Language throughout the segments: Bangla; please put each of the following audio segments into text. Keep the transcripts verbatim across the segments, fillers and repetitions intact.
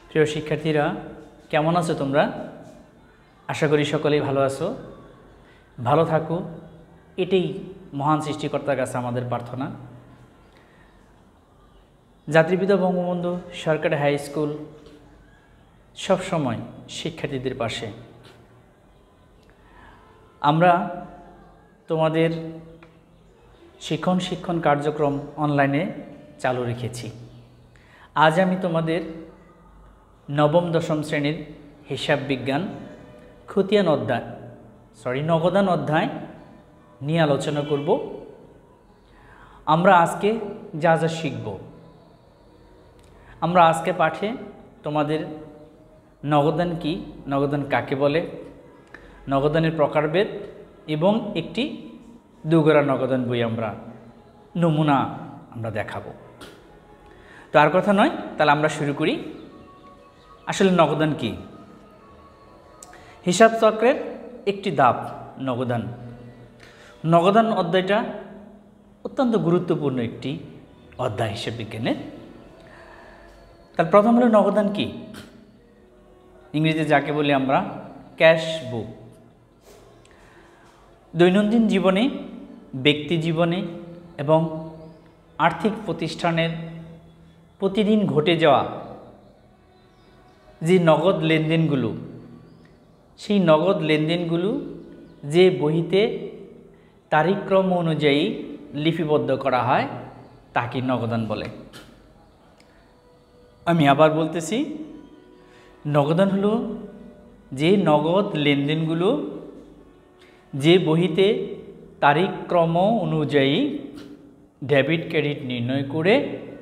প্রিয় শিক্ষার্থীরা, কেমন আছো তোমরা? আশা করি সকলেই ভালো আছো। ভালো থাকো, এটাই মহান সৃষ্টিকর্তার কাছে আমাদের প্রার্থনা। জাতির পিতা বঙ্গবন্ধু সরকারি হাই স্কুল সবসময় শিক্ষার্থীদের পাশে। আমরা তোমাদের শিক্ষণ শিক্ষণ কার্যক্রম অনলাইনে চালু রেখেছি। আজ আমি তোমাদের নবম দশম শ্রেণীর হিসাব বিজ্ঞান খতিয়ান অধ্যায় সরি নগদান অধ্যায় নিয়ে আলোচনা করব। আমরা আজকে যা যা শিখব, আমরা আজকে পাঠে তোমাদের নগদান কি, নগদান কাকে বলে, নগদানের প্রকারভেদ এবং একটি দুগড়া নগদান বই আমরা নমুনা আমরা দেখাবো। তো আর কথা নয়, তাহলে আমরা শুরু করি। আসলে নগদান কি? হিসাব চক্রের একটি ধাপ নগদান। নগদান অধ্যায়টা অত্যন্ত গুরুত্বপূর্ণ একটি অধ্যায় হিসাব বিজ্ঞানের। তার প্রথম হলো নগদান কি, ইংরেজিতে যাকে বলি আমরা ক্যাশ বুক। দৈনন্দিন জীবনে, ব্যক্তি জীবনে এবং আর্থিক প্রতিষ্ঠানের প্রতিদিন ঘটে যাওয়া যে নগদ লেনদেনগুলো, সেই নগদ লেনদেনগুলো যে বহিতে তারিখক্রম অনুযায়ী লিপিবদ্ধ করা হয় তাকে নগদান বলে। আমি আবার বলতেছি, নগদান হলো যে নগদ লেনদেনগুলো যে বহিতে তারিখক্রম অনুযায়ী ডেবিট ক্রেডিট নির্ণয় করে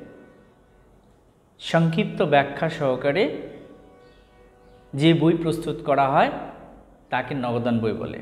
সংক্ষিপ্ত ব্যাখ্যা সহকারে যে বই প্রস্তুত করা হয় তাকে নগদান বই বলে।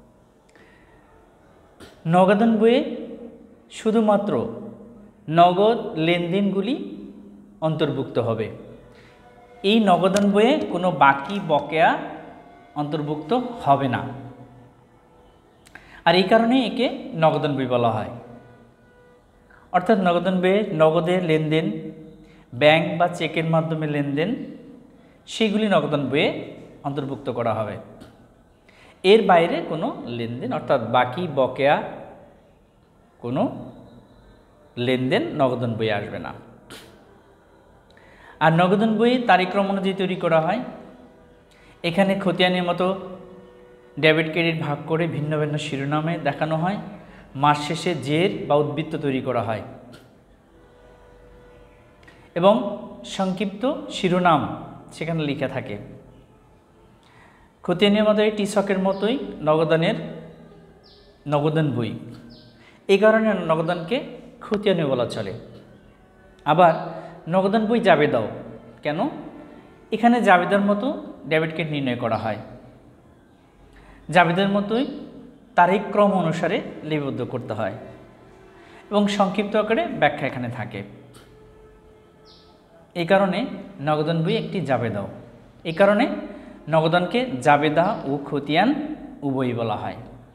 নগদান বইয়ে শুধুমাত্র নগদ লেনদেনগুলি অন্তর্ভুক্ত হবে। এই নগদান বইয়ে কোনো বাকি বকেয়া অন্তর্ভুক্ত হবে না, আর এই কারণে একে নগদান বই বলা হয়। অর্থাৎ নগদান বইয়ে নগদের লেনদেন, ব্যাংক বা চেকের মাধ্যমে লেনদেন, সেগুলি নগদান বইয়ে অন্তর্ভুক্ত করা হবে। এর বাইরে কোনো লেনদেন অর্থাৎ বাকি বকেয়া কোনো লেনদেন নগদান বইয়ে আসবে না। আর নগদান বই তারিখক্রম অনুযায়ী তৈরি করা হয়। এখানে খতিয়ানের মতো ডেবিট ক্রেডিট ভাগ করে ভিন্ন ভিন্ন শিরোনামে দেখানো হয়। মাস শেষে জের বা উদ্বৃত্ত তৈরি করা হয় এবং সংক্ষিপ্ত শিরোনাম সেখানে লেখা থাকে। খতিয়ানের মতো এই টিসকের মতোই নগদানের নগদান বই। এই কারণে নগদানকে খতিয়ানি বলা চলে। আবার নগদান বই জাবেদাও কেন? এখানে জাবেদার মতো ডেবিট ক্রেডিট নির্ণয় করা হয়। জাবেদার মতোই তারিখক্রম অনুসারে লিপিবদ্ধ করতে হয় এবং সংক্ষিপ্ত আকারে ব্যাখ্যা এখানে থাকে। এই কারণে নগদান বই একটি জাবেদাও। এই কারণে নগদানকে জাবেদা ও খতিয়ান উভয়ই বলা হয়।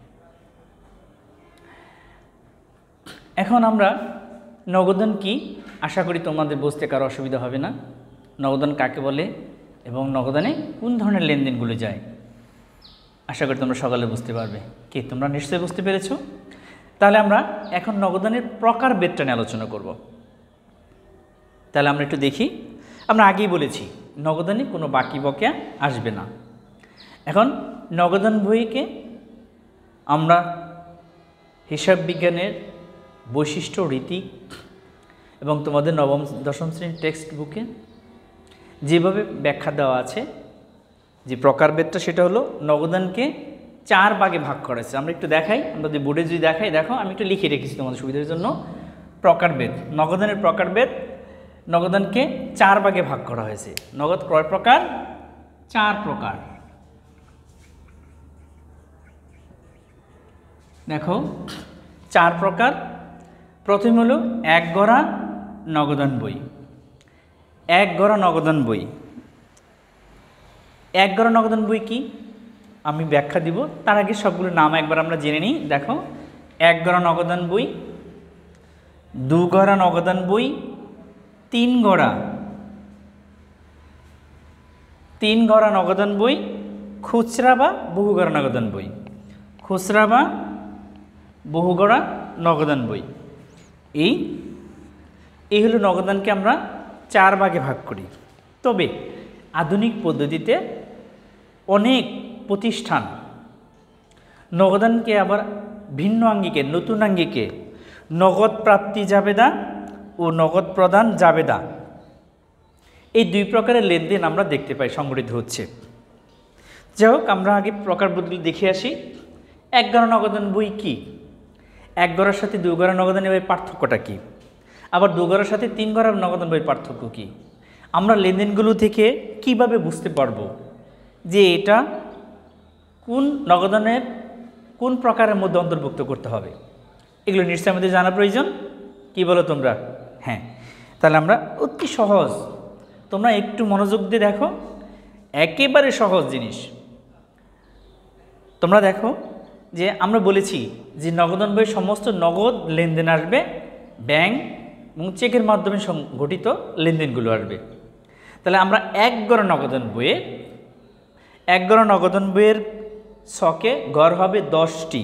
এখন আমরা নগদান কি, আশা করি তোমাদের বুঝতে কারো অসুবিধা হবে না। নগদান কাকে বলে এবং নগদানে কোন ধরনের লেনদেনগুলো যায়, আশা করি তোমরা সকালে বুঝতে পারবে। কি তোমরা নিশ্চয়ই বুঝতে পেরেছ? তাহলে আমরা এখন নগদানের প্রকারভেদটা নিয়ে আলোচনা করব। তাহলে আমরা একটু দেখি। আমরা আগেই বলেছি নগদানে কোনো বাকি বকেয়া আসবে না। এখন নগদান বইকে আমরা হিসাব বিজ্ঞানের বৈশিষ্ট্য, রীতি এবং তোমাদের নবম দশম শ্রেণীর টেক্সট বুকে যেভাবে ব্যাখ্যা দেওয়া আছে, যে প্রকারভেদটা, সেটা হলো নগদানকে চার ভাগে ভাগ করেছে। আমরা একটু দেখাই, আমরা যদি বোর্ডে যদি দেখাই, দেখো আমি একটু লিখে রেখেছি তোমাদের সুবিধার জন্য। প্রকারভেদ, নগদানের প্রকারভেদ, নগদানকে চার ভাগে ভাগ করা হয়েছে। নগদ ক্রয় প্রকার চার প্রকার। দেখো চার প্রকার। প্রথম হলো এক গড়া নগদান বই। এক গড়া নগদান বই এক গড়া নগদান বই কি আমি ব্যাখ্যা দিব, তার আগে সবগুলো নাম একবার আমরা জেনে নিই। দেখো এক গড়া নগদান বই, দু গড়া নগদান বই, তিন গড়া তিন গড়া নগদান বই, খুচরা বা বহুগড়া নগদান বই। খুচরা বা বহুগড়া নগদান বই, এই এই হলো নগদানকে আমরা চার ভাগে ভাগ করি। তবে আধুনিক পদ্ধতিতে অনেক প্রতিষ্ঠান নগদানকে আবার ভিন্ন আঙ্গিকে, নতুন আঙ্গিকে নগদ প্রাপ্তি জাবেদা ও নগদ প্রদান জাবেদা, এই দুই প্রকারের লেনদেন আমরা দেখতে পাই সংগঠিত হচ্ছে। যাই হোক, আমরা আগে প্রকার বদলে দেখে আসি। এক গড়া নগদান বই কি, এক গড়ার সাথে দুই গড়া নগদান বইয়ের পার্থক্যটা কি, আবার দু গড়ার সাথে তিন গড়া নগদান বইয়ের পার্থক্য কি, আমরা লেনদেনগুলো থেকে কিভাবে বুঝতে পারবো যে এটা কোন নগদানের কোন প্রকারের মধ্যে অন্তর্ভুক্ত করতে হবে, এগুলো নিশ্চয়ই আমাদের জানা প্রয়োজন। কি বলো তোমরা? হ্যাঁ, তাহলে আমরা অতি সহজ, তোমরা একটু মনোযোগ দিয়ে দেখো, একেবারে সহজ জিনিস। তোমরা দেখো যে আমরা বলেছি যে নগদান বইয়ে সমস্ত নগদ লেনদেন আসবে, ব্যাংক এবং চেকের মাধ্যমে সংগঠিত লেনদেনগুলো আসবে। তাহলে আমরা এক গড়া নগদান বইয়ে এক গড়া নগদান বইয়ের ছকে গড় হবে দশটি।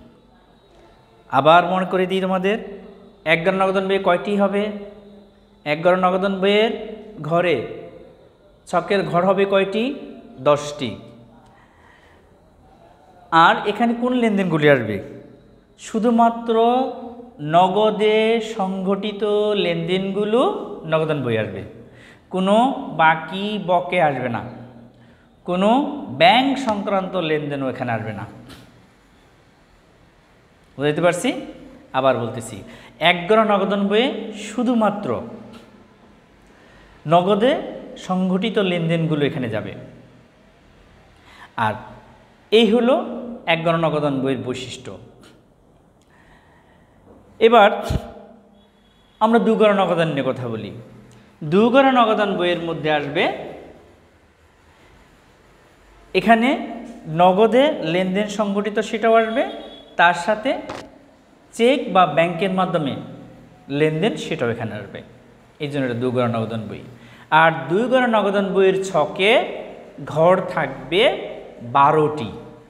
আবার মনে করে দিই তোমাদের, এক গড়া নগদান বইয়ে কয়টি হবে? এক গড়া নগদান বইয়ের ঘরে ছকের ঘর হবে কয়টি? দশটি। আর এখানে কোন লেনদেনগুলি আসবে? শুধুমাত্র নগদে সংগঠিত লেনদেনগুলো নগদান বই আসবে, কোনো বাকি বকে আসবে না, কোনো ব্যাংক সংক্রান্ত লেনদেনও এখানে আসবে না। বুঝতে পারছি? আবার বলতেছি, এক গড়া নগদান বইয়ে শুধুমাত্র নগদে সংগঠিত লেনদেনগুলো এখানে যাবে। আর এই হলো এক গড়া নগদান বইয়ের বৈশিষ্ট্য। এবার আমরা দু গড়া নগদান নিয়ে কথা বলি। দু গড়া নগদান বইয়ের মধ্যে আসবে, এখানে নগদে লেনদেন সংগঠিত সেটাও আসবে, তার সাথে চেক বা ব্যাংকের মাধ্যমে লেনদেন সেটাও এখানে আসবে। এই জন্য এটা দু গড়া নগদান বই। আর দুই গড়া নগদান বইয়ের ছকে ঘর থাকবে বারোটি।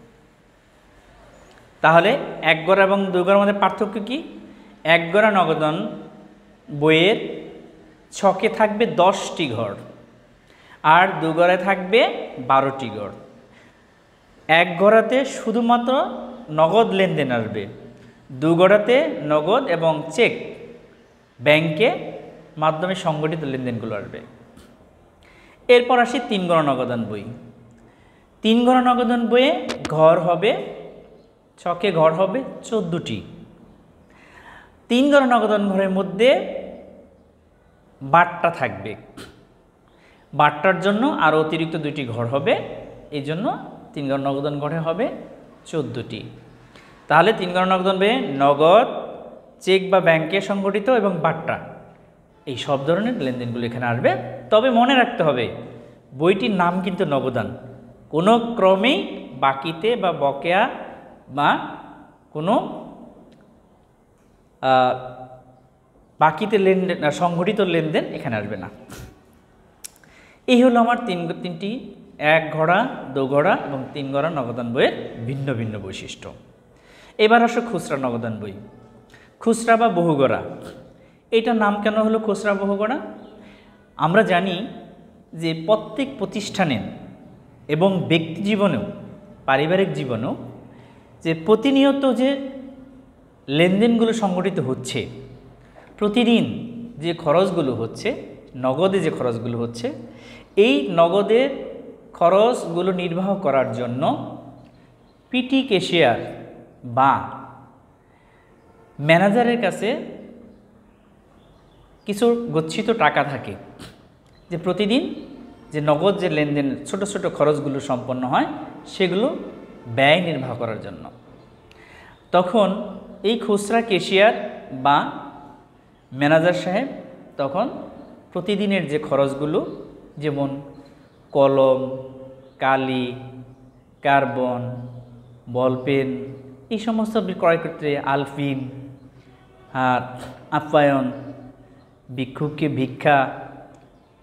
তাহলে এক গড়া এবং দুই গড়ার মধ্যে পার্থক্য কি? এক গড়া নগদান বইয়ের ছকে থাকবে দশটি ঘর, আর দু গড়ায় থাকবে বারোটি ঘর। এক গড়াতে শুধুমাত্র নগদ লেনদেন আসবে, দু গড়াতে নগদ এবং চেক ব্যাংকে মাধ্যমে সংগঠিত লেনদেনগুলো আসবে। এরপর আসি তিন গড়া নগদান বই। তিন গড়া নগদান বইয়ে ঘর হবে, ছকে ঘর হবে চোদ্দোটি। তিন গড়া নগদান ঘরের মধ্যে বাট্টা থাকবে, বাট্টার জন্য আরও অতিরিক্ত দুটি ঘর হবে, এই জন্য তিন গড়া নগদান ঘরে হবে চোদ্দোটি। তাহলে তিন গড়া নগদান বইয়ে নগদ, চেক বা ব্যাংকে সংগঠিত এবং বাট্টা, এই সব ধরনের লেনদেনগুলো এখানে আসবে। তবে মনে রাখতে হবে, বইটির নাম কিন্তু নগদান, কোনো ক্রমেই বাকিতে বা বকেয়া বা কোনো বাকিতে লেনদেন, সংগঠিত লেনদেন এখানে আসবে না। এই হলো আমার তিন তিনটি এক ঘড়া, দু ঘড়া এবং তিন ঘড়া নগদান বইয়ের ভিন্ন ভিন্ন বৈশিষ্ট্য। এবার আসো খুচরা নগদান বই। খুচরা বা বহুগড়া, এটার নাম কেন হলো খুচরা বহুগড়া? আমরা জানি যে প্রত্যেক প্রতিষ্ঠানে এবং ব্যক্তি জীবনেও, পারিবারিক জীবনেও যে প্রতিনিয়ত যে লেনদেনগুলো সংগঠিত হচ্ছে, প্রতিদিন যে খরচগুলো হচ্ছে, নগদে যে খরচগুলো হচ্ছে, এই নগদের খরচগুলো নির্বাহ করার জন্য পিটি ক্যাশিয়ার বা ম্যানেজারের কাছে কিছু গচ্ছিত টাকা থাকে, যে প্রতিদিন যে নগদ যে লেনদেন ছোট ছোট খরচগুলো সম্পন্ন হয় সেগুলো ব্যয় নির্বাহ করার জন্য। তখন এই খুচরা ক্যাশিয়ার বা ম্যানেজার সাহেব তখন প্রতিদিনের যে খরচগুলো, যেমন কলম, কালি, কার্বন, বলপেন, এই সমস্ত ক্রয় করতে আলফিন আর আপ্যায়ন, ভিক্ষুককে ভিক্ষা,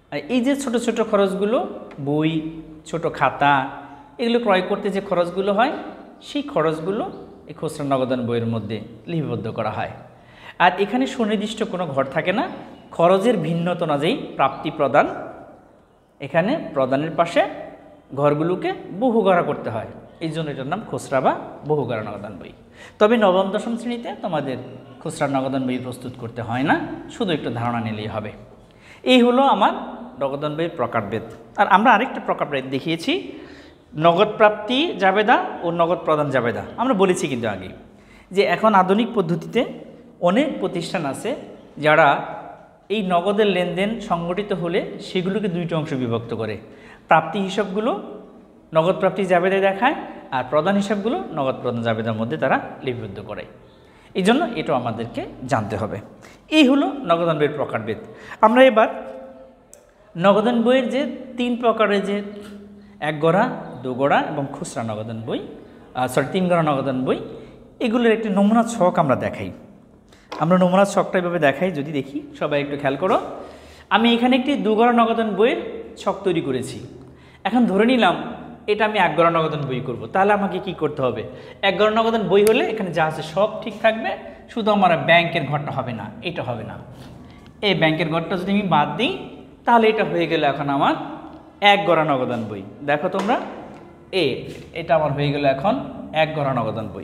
এই যে ছোট ছোট খরচগুলো, বই, ছোট খাতা, এগুলো ক্রয় করতে যে খরচগুলো হয়, সেই খরচগুলো এই খুচরা নগদান বইয়ের মধ্যে লিপিবদ্ধ করা হয়। আর এখানে সুনির্দিষ্ট কোনো ঘর থাকে না, খরচের ভিন্নতা অনুযায়ী প্রাপ্তি প্রদান, এখানে প্রদানের পাশে ঘরগুলোকে বহুগড়া করতে হয়, এই জন্য এটার নাম খুচরা বা বহুগড়া নগদান বই। তবে নবম দশম শ্রেণীতে তোমাদের খুচরা নগদান বই প্রস্তুত করতে হয় না, শুধু একটু ধারণা নিলেই হবে। এই হলো আমার নগদান বইয়ের প্রকারভেদ। আর আমরা আরেকটা প্রকারভেদ দেখিয়েছি, নগদ প্রাপ্তি জাবেদা ও নগদ প্রদান জাবেদা। আমরা বলেছি কিন্তু আগে যে এখন আধুনিক পদ্ধতিতে অনেক প্রতিষ্ঠান আছে যারা এই নগদের লেনদেন সংগঠিত হলে সেগুলোকে দুইটা অংশ বিভক্ত করে, প্রাপ্তি হিসাবগুলো নগদ প্রাপ্তি জাবেদায় দেখায় আর প্রদান হিসাবগুলো নগদ প্রদান জাবেদার মধ্যে তারা লিপিবদ্ধ করে। এই জন্য এটাও আমাদেরকে জানতে হবে। এই হলো নগদান বইয়ের প্রকারভেদ। আমরা এবার নগদান বইয়ের যে তিন প্রকারের, যে এক গড়া, দু গড়া এবং খুচরা নগদান বই, সরি তিন গড়া নগদান বই, এগুলোর একটি নমুনা ছক আমরা দেখাই। আমরা নমুনা ছকটা এভাবে দেখাই, যদি দেখি সবাই একটু খেয়াল করো। আমি এখানে একটি দু গড়া নগদান বইয়ের ছক তৈরি করেছি। এখন ধরে নিলাম এটা আমি এক গড়া নগদান বই করব, তাহলে আমাকে কি করতে হবে? এক গড়া নগদান বই হলে এখানে যা আছে সব ঠিক থাকবে, শুধু আমার ব্যাংকের ঘরটা হবে না, এটা হবে না। এই ব্যাংকের ঘরটা যদি আমি বাদ দিই তাহলে এটা হয়ে গেল এখন আমার এক গড়া নগদান বই। দেখো তোমরা, এ এটা আমার হয়ে গেল এখন এক গড়া নগদান বই।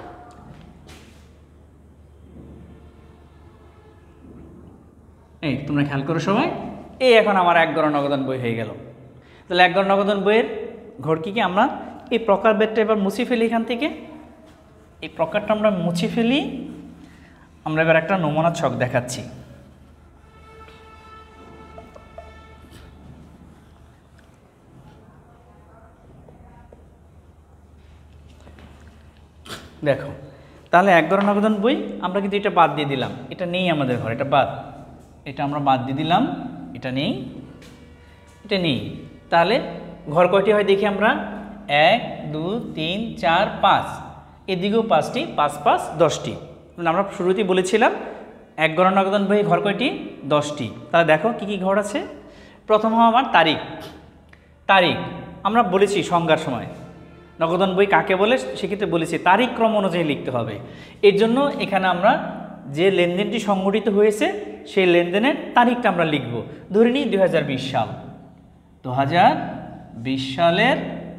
এই তোমরা খেয়াল করো সবাই, এই এখন আমার এক গড়া নগদান বই হয়ে গেল। তাহলে এক গড়া নগদান বইয়ের ঘর কি কি? আমরা এই প্রকারভেদটা এবার মুছে ফেলি। এখান থেকে এই প্রকারটা আমরা মুছে ফেলি। আমরা এবার একটা নমুনা ছক দেখাচ্ছি। দেখো, তাহলে এক গড়া নগদান বই আমরা কিন্তু এটা বাদ দিয়ে দিলাম, এটা নেই আমাদের ঘর, এটা বাদ, এটা আমরা বাদ দিয়ে দিলাম, এটা নেই, এটা নেই। তাহলে ঘর কয়টি হয় দেখি আমরা, এক, দুই, তিন, চার, পাঁচ, এদিকেও পাঁচটি, পাঁচ পাঁচ দশটি। আমরা শুরুতেই বলেছিলাম এক গড়া নগদান বই ঘর কয়টি? দশটি। তাহলে দেখো কি কি ঘর আছে। প্রথম হওয়া আমার তারিখ। তারিখ আমরা বলেছি সংজ্ঞার সময় নগদান বই কাকে বলে, সেক্ষেত্রে বলেছি তারিখ ক্রম অনুযায়ী লিখতে হবে। এর জন্য এখানে আমরা যে লেনদেনটি সংগঠিত হয়েছে সেই লেনদেনের তারিখটা আমরা লিখব। ধরে নিই দুই হাজার বিশ সাল, দু হাজার বিশ সালের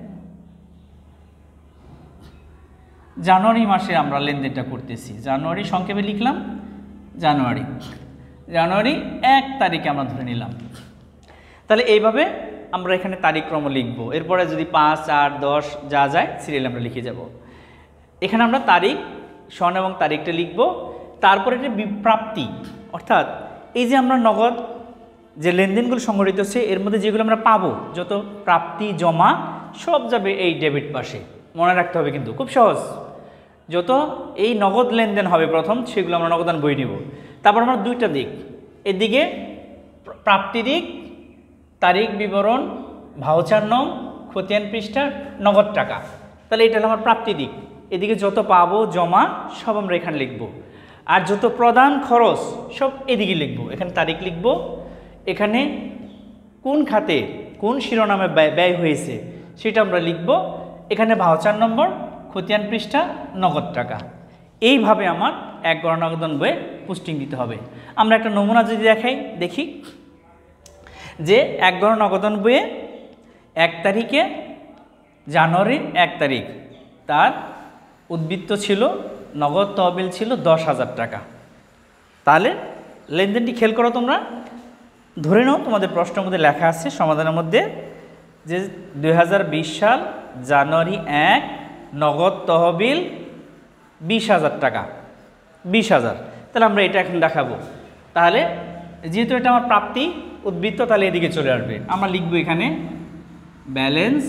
জানুয়ারি মাসে আমরা লেনদেনটা করতেছি। জানুয়ারি সংক্ষেপে লিখলাম, জানুয়ারি জানুয়ারি এক তারিখে আমরা ধরে নিলাম। তাহলে এইভাবে আমরা এখানে তারিখ ক্রম লিখব। এরপরে যদি পাঁচ, আট, দশ যা যায় সিরিয়াল আমরা লিখে যাব। এখানে আমরা তারিখ, সন এবং তারিখটা লিখব। তারপরে এটা প্রাপ্তি, অর্থাৎ এই যে আমরা নগদ যে লেনদেনগুলো সংগঠিত হচ্ছে এর মধ্যে যেগুলো আমরা পাবো, যত প্রাপ্তি জমা সব যাবে এই ডেবিট পাশে। মনে রাখতে হবে কিন্তু, খুব সহজ। যত এই নগদ লেনদেন হবে প্রথম, সেগুলো আমরা নগদান বই নিব। তারপর আমরা দুইটা দিক, এদিকে প্রাপ্তি দিক, তারিখ বিবরণ, ভাউচার নং, খতিয়ান পৃষ্ঠা, নগদ টাকা। তাহলে এটা হলো আমার প্রাপ্তি দিক। এদিকে যত পাবো জমা সব আমরা এখানে লিখব। আর যত প্রদান খরচ সব এদিকে লিখব। এখানে তারিখ লিখব, এখানে কোন খাতে কোন শিরোনামে ব্যয় ব্যয় হয়েছে সেটা আমরা লিখব। এখানে ভাউচার নম্বর, খতিয়ান পৃষ্ঠা, নগদ টাকা। এইভাবে আমার এক গড়া নগদান বইয়ে পোস্টিং দিতে হবে। আমরা একটা নমুনা যদি দেখাই, দেখি যে এক গড়া নগদান বইয়ে এক তারিখে জানুয়ারির এক তারিখ তার উদ্বৃত্ত ছিল, নগদ তহবিল ছিল দশ হাজার টাকা। তাহলে লেনদেনটি খেয়াল করো তোমরা, ধরে নাও তোমাদের প্রশ্নের মধ্যে লেখা আছে সমাধানের মধ্যে যে দুই হাজার বিশ সাল জানুয়ারি এক নগদ তহবিল বিশ হাজার টাকা, বিশ হাজার। তাহলে আমরা এটা এখন দেখাবো। তাহলে যেহেতু এটা আমার প্রাপ্তি উদ্বৃত্ত, তাহলে এদিকে চলে আসবে। আমরা লিখবো এখানে ব্যালেন্স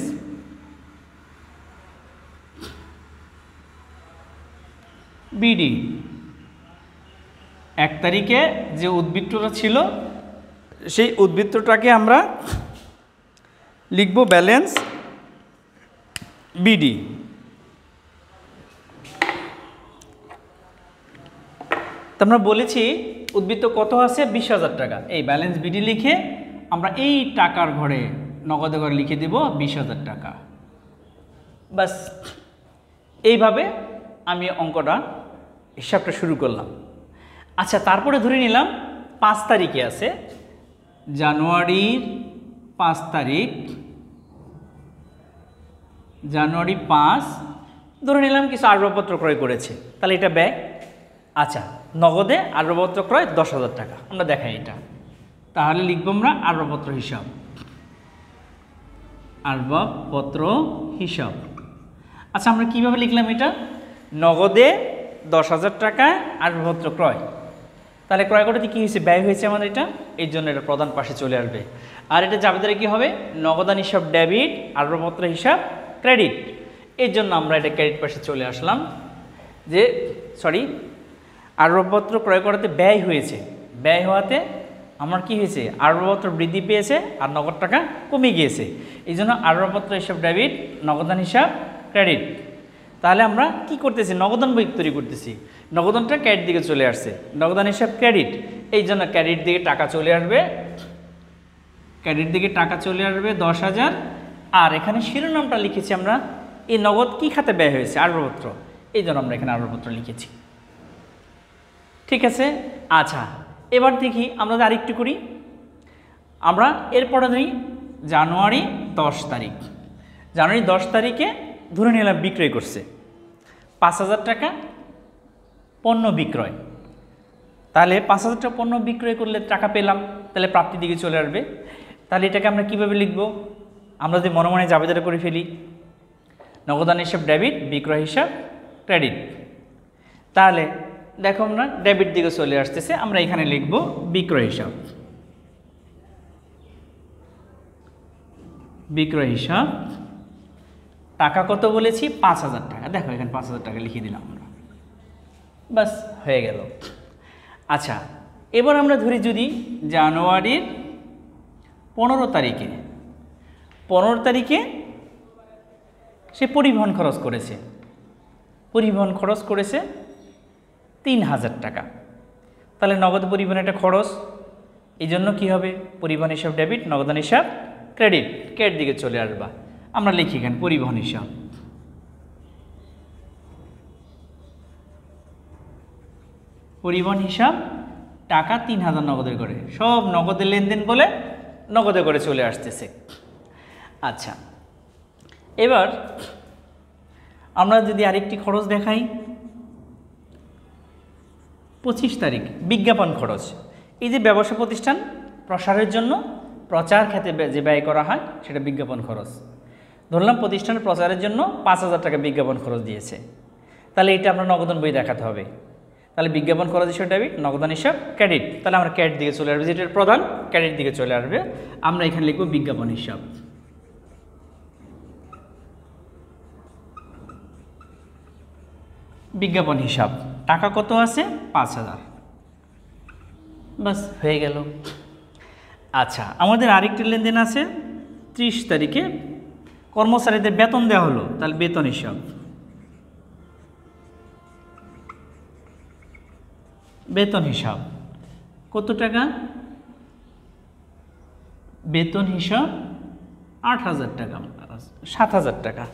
বিডি। এক তারিখে যে উদ্বৃত্তটা ছিল সেই উদ্বৃত্তটাকে আমরা লিখব ব্যালেন্স বিডি। আমরা বলেছি উদ্বৃত্ত কত আছে? বিশ হাজার টাকা। এই ব্যালেন্স বিডি লিখে আমরা এই টাকার ঘরে নগদে ঘরে লিখে দেব বিশ হাজার টাকা। বাস এইভাবে আমি অঙ্কটা হিসাবটা শুরু করলাম। আচ্ছা, তারপরে ধরে নিলাম পাঁচ তারিখে আছে, জানুয়ারির পাঁচ তারিখ, জানুয়ারি পাঁচ, ধরে নিলাম কিছু আসবাবপত্র ক্রয় করেছে, তাহলে এটা ব্যয়। আচ্ছা, নগদে আসবাবপত্র ক্রয় দশ হাজার টাকা, আমরা দেখাই এটা। তাহলে লিখব আমরা আসবাবপত্র হিসাব, আসবাবপত্র হিসাব। আচ্ছা, আমরা কিভাবে লিখলাম এটা? নগদে দশ হাজার টাকায় আসবাবপত্র ক্রয়, তাহলে ক্রয় করতে কী হয়েছে? ব্যয় হয়েছে আমাদের এটা, এই জন্য এটা প্রধান পাশে চলে আসবে। আর এটা জাবেদারে কী হবে? নগদান হিসাব ডেবিট, আসবাবপত্র হিসাব ক্রেডিট, এর জন্য আমরা এটা ক্রেডিট পাশে চলে আসলাম। যে সরি আসবাবপত্র ক্রয় করাতে ব্যয় হয়েছে, ব্যয় হওয়াতে আমার কি হয়েছে? আসবাবপত্র বৃদ্ধি পেয়েছে আর নগদ টাকা কমে গিয়েছে, এই জন্য আসবাবপত্র হিসাব ডেবিট, নগদান হিসাব ক্রেডিট। তাহলে আমরা কি করতেছি? নগদান বই তৈরি করতেছি, নগদানটা ক্রেডিট দিকে চলে আসছে, নগদান হিসাব ক্রেডিট, এই জন্য ক্রেডিট দিকে টাকা চলে আসবে, ক্রেডিট দিকে টাকা চলে আসবে দশ হাজার। আর এখানে শিরোনামটা লিখেছি আমরা, এই নগদ কি খাতে ব্যয় হয়েছে? আসবাবপত্র, এই জন্য আমরা এখানে আসবাবপত্র লিখেছি। ঠিক আছে। আচ্ছা, এবার দেখি আমরা আরেকটু করি। আমরা এরপরে ধরি জানুয়ারি দশ তারিখ, জানুয়ারি দশ তারিখে ধরে নিলাম বিক্রয় করছে পাঁচ হাজার টাকা পণ্য বিক্রয়, তাহলে পাঁচ হাজার টাকা পণ্য বিক্রয় করলে টাকা পেলাম, তাহলে প্রাপ্তির দিকে চলে আসবে। তাহলে এটাকে আমরা কিভাবে লিখব? আমরা যদি মনে মনে জাবেদারে করে ফেলি, নগদান হিসাব ডেবিট, বিক্রয় হিসাব ক্রেডিট, তাহলে দেখো আমরা ডেবিট দিকে চলে আসতেছে, আমরা এখানে লিখব বিক্রয় হিসাব, বিক্রয় হিসাব। টাকা কত বলেছি? পাঁচ হাজার টাকা, দেখো এখানে পাঁচ হাজার টাকা লিখে দিলাম আমরা, বাস হয়ে গেল। আচ্ছা, এবার আমরা ধরি যদি জানুয়ারির পনেরো তারিখে, পনেরো তারিখে সে পরিবহন খরচ করেছে, পরিবহন খরচ করেছে তিন হাজার টাকা, তাহলে নগদ পরিবহন একটা খরচ, এই জন্য কী হবে? পরিবহন হিসাব ডেবিট, নগদান হিসাব ক্রেডিট, ক্রেডিট দিকে চলে আসবা। আমরা লিখি এখানে পরিবহন হিসাব, পরিবহন হিসাব টাকা তিন হাজার নগদে করে, সব নগদের লেনদেন বলে নগদে করে চলে আসতেছে। আচ্ছা, এবার আমরা যদি আরেকটি খরচ দেখাই, পঁচিশ তারিখ বিজ্ঞাপন খরচ, এই যে ব্যবসা প্রতিষ্ঠান প্রসারের জন্য প্রচার ক্ষেত্রে যে ব্যয় করা হয় সেটা বিজ্ঞাপন খরচ। ধরলাম প্রতিষ্ঠানের প্রচারের জন্য পাঁচ হাজার টাকা বিজ্ঞাপন খরচ দিয়েছে, তাহলে এটা আমরা নগদান বই দেখাতে হবে, তাহলে বিজ্ঞাপন খরচ হিসাব ডেবিট, নগদান হিসাব ক্রেডিট, তাহলে আমরা ক্রেডিট দিকে চলে আসবে, যেটার প্রধান ক্রেডিট দিকে চলে আসবে। আমরা এখানে লিখব বিজ্ঞাপন হিসাব, বিজ্ঞাপন হিসাব টাকা কত আছে? পাঁচ হাজার, বাস হয়ে গেল। আচ্ছা, আমাদের আরেকটি লেনদেন আছে ত্রিশ তারিখে, কর্মচারীদের বেতন দেওয়া হলো, তাহলে বেতন হিসাব, বেতন হিসাব কত টাকা? বেতন হিসাব আট হাজার টাকা, সাত হাজার টাকা,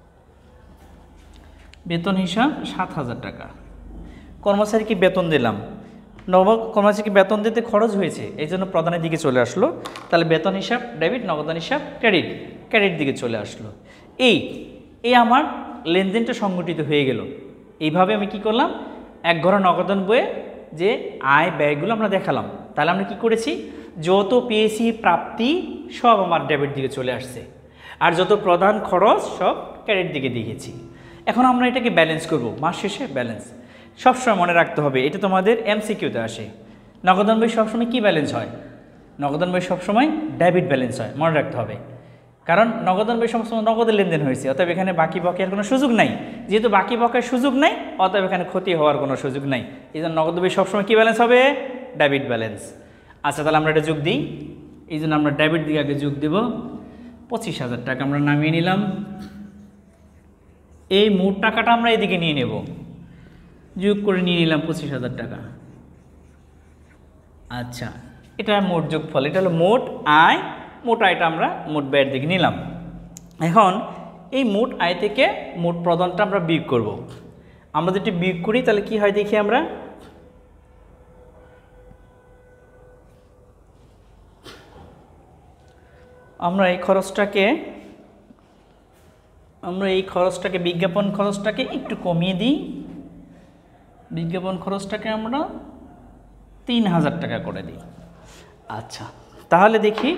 বেতন হিসাব সাত হাজার টাকা। কর্মচারীকে বেতন দিলাম, নব কর্মচারীকে বেতন দিতে খরচ হয়েছে, এই জন্য প্রধানের দিকে চলে আসলো, তাহলে বেতন হিসাব ডেবিট, নগদান হিসাব ক্রেডিট, ক্রেডিট দিকে চলে আসলো। এই এই আমার লেনদেনটা সংগঠিত হয়ে গেল। এইভাবে আমি কি করলাম? এক ঘরে নগদান বইয়ে যে আয় ব্যয়গুলো আমরা দেখালাম, তাহলে আমরা কি করেছি? যত পেয়েছি প্রাপ্তি সব আমার ডেবিট দিকে চলে আসছে, আর যত প্রধান খরচ সব ক্রেডিট দিকে দিয়েছি। এখন আমরা এটাকে ব্যালেন্স করব, মাস শেষে ব্যালেন্স সবসময় মনে রাখতে হবে, এটা তোমাদের এমসিকিউতে আসে। নগদান বই সবসময় কি ব্যালেন্স হয়? নগদান বই সবসময় ডেবিট ব্যালেন্স হয়, মনে রাখতে হবে, কারণ নগদান বই সবসময় নগদের লেনদেন হয়েছে, অতএব এখানে বাকি বকেয়ার কোনো সুযোগ নাই। যেহেতু বাকি বকেয়ার সুযোগ নাই, অতএব এখানে ক্ষতি হওয়ার কোনো সুযোগ নাই, এই জন্য নগদ বই সবসময় কী ব্যালেন্স হবে? Debit balance. আচ্ছা, তাহলে আমরা এটা যোগ দিই, এই জন্য আমরা ডেবিট দিকে আগে যোগ দেব পঁচিশ হাজার টাকা আমরা নামিয়ে নিলাম। এই মোট টাকাটা আমরা এদিকে নিয়ে নেব, যোগ করে নিয়ে নিলাম পঁচিশ হাজার টাকা। আচ্ছা, এটা মোট যোগফল, এটা হলো মোট আয়। মোট আয়টা আমরা মোট ব্যয়ের দিকে নিলাম। এখন এই মোট আয় থেকে মোট প্রদানটা আমরা বিয়োগ করব। আমরা যদি বিয়োগ করি তাহলে কি হয় দেখি আমরা। আমরা এই খরচটাকে আমরা এই খরচটাকে বিজ্ঞাপন খরচটাকে একটু কমিয়ে দিই। বিজ্ঞাপন খরচটাকে আমরা তিন হাজার টাকা করে দিই। আচ্ছা, তাহলে দেখি,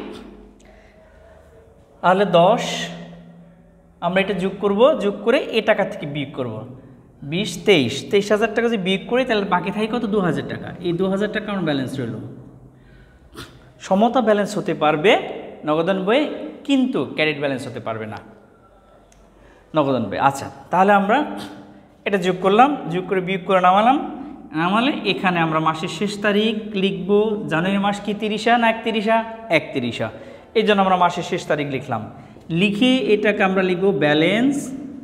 তাহলে দশ আমরা এটা যোগ করব, যোগ করে এ টাকা থেকে বিয়োগ করব। বিশ তেইশ তেইশ হাজার টাকা যদি বিয়োগ করি তাহলে বাকি থাকে কত? দু হাজার টাকা। এই দু হাজার টাকা আমার ব্যালেন্স রইল। সমতা ব্যালেন্স হতে পারবে নগদান বইয়ে, কিন্তু ক্রেডিট ব্যালেন্স হতে পারবে না নগদান বই। আচ্ছা, তাহলে আমরা এটা যোগ করলাম, যোগ করে বিয়োগ করে নামালাম। নামালে এখানে আমরা মাসের শেষ তারিখ লিখব। জানুয়ারি মাস কি তিরিশা না একত্রিশা? একত্রিশা। এই জন্য আমরা মাসের শেষ তারিখ লিখলাম। লিখে এটাকে আমরা লিখব balance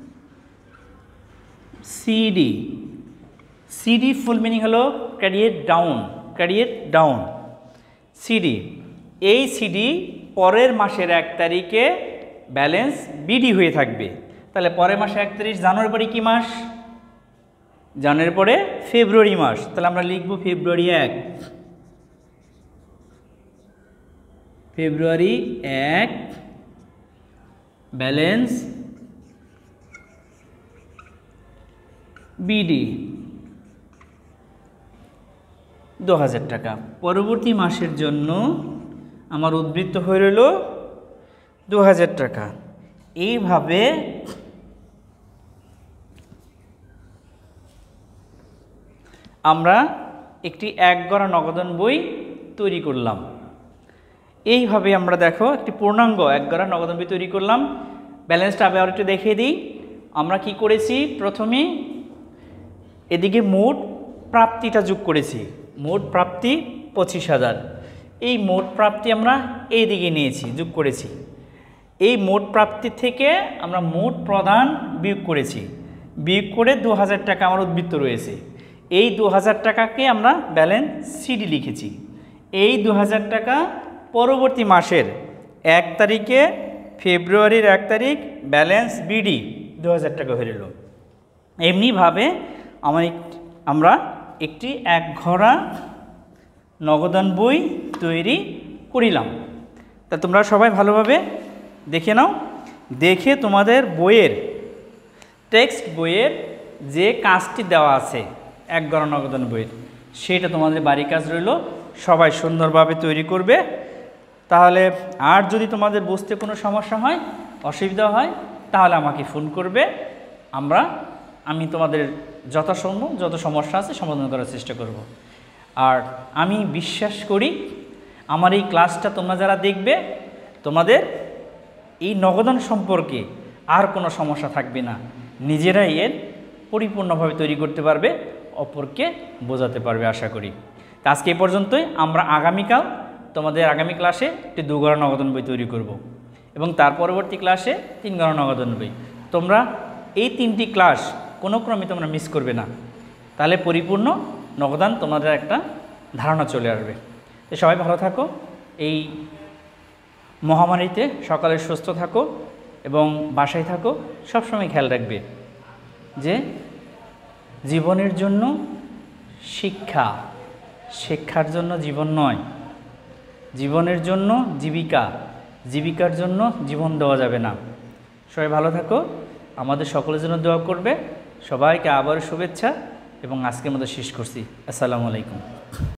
CD. CD full meaning হলো credit down, credit down CD. এই সিডি পরের মাসের এক তারিখে ব্যালেন্স বিডি হয়ে থাকবে। তাহলে পরের মাসে একত্রিশ, জানুয়ারি পরে কি মাস? জানুয়ারি পরে ফেব্রুয়ারি মাস। তাহলে আমরা লিখব ফেব্রুয়ারি এক, ফেব্রুয়ারি এক ব্যালেন্স বিডি দু হাজার টাকা। পরবর্তী মাসের জন্য আমার উদ্বৃত্ত হয়ে রইল দু হাজার টাকা। এইভাবে আমরা একটি এক গড়া নগদান বই তৈরি করলাম। এইভাবে আমরা দেখো একটি পূর্ণাঙ্গ এক গড়া নগদান বই তৈরি করলাম। ব্যালেন্সটা আবার একটু দেখিয়ে দিই। আমরা কি করেছি? প্রথমে এদিকে মোট প্রাপ্তিটা যোগ করেছি। মোট প্রাপ্তি পঁচিশ হাজার। এই মোট প্রাপ্তি আমরা এই দিকে নিয়েছি, যোগ করেছি। এই মোট প্রাপ্তি থেকে আমরা মোট প্রদান বিয়োগ করেছি। বিয়োগ করে দু হাজার টাকা আমার উদ্বৃত্ত রয়েছে। এই দু হাজার টাকাকে আমরা ব্যালেন্স সিডি লিখেছি। এই দু হাজার টাকা পরবর্তী মাসের এক তারিখে, ফেব্রুয়ারির এক তারিখ ব্যালেন্স বিডি দু হাজার টাকা হয়ে রইল। এমনিভাবে আমার আমরা একটি এক ঘরা নগদান বই তৈরি করিলাম। তা তোমরা সবাই ভালোভাবে দেখে নাও। দেখে তোমাদের বইয়ের টেক্সট বইয়ের যে কাজটি দেওয়া আছে এক গড়া নগদান বইয়ের, সেটা তোমাদের বাড়ির কাজ রইল। সবাই সুন্দরভাবে তৈরি করবে। তাহলে আর যদি তোমাদের বুঝতে কোনো সমস্যা হয়, অসুবিধা হয়, তাহলে আমাকে ফোন করবে। আমরা আমি তোমাদের যথাসম্ভব যত সমস্যা আছে সমাধান করার চেষ্টা করব। আর আমি বিশ্বাস করি আমার এই ক্লাসটা তোমরা যারা দেখবে, তোমাদের এই নগদান সম্পর্কে আর কোনো সমস্যা থাকবে না। নিজেরাই এর পরিপূর্ণভাবে তৈরি করতে পারবে, অপরকে বোঝাতে পারবে আশা করি। তা আজকে এই পর্যন্তই। আমরা আগামীকাল তোমাদের আগামী ক্লাসে একটি দু গড়া নগদান বই তৈরি করব এবং তার পরবর্তী ক্লাসে তিন গড়া নগদান বই। তোমরা এই তিনটি ক্লাস কোনো ক্রমে তোমরা মিস করবে না, তাহলে পরিপূর্ণ নগদান তোমাদের একটা ধারণা চলে আসবে। তো সবাই ভালো থাকো। এই মহামারীতে সকালে সুস্থ থাকো এবং বাসায় থাকো। সবসময় খেয়াল রাখবে যে জীবনের জন্য শিক্ষা, শিক্ষার জন্য জীবন নয়, জীবনের জন্য জীবিকা, জীবিকার জন্য জীবন দেওয়া যাবে না। সবাই ভালো থাকো। আমাদের সকলের জন্য দোয়া করবে। সবাইকে আবারও শুভেচ্ছা এবং আজকের মতো শেষ করছি। আসসালামু আলাইকুম।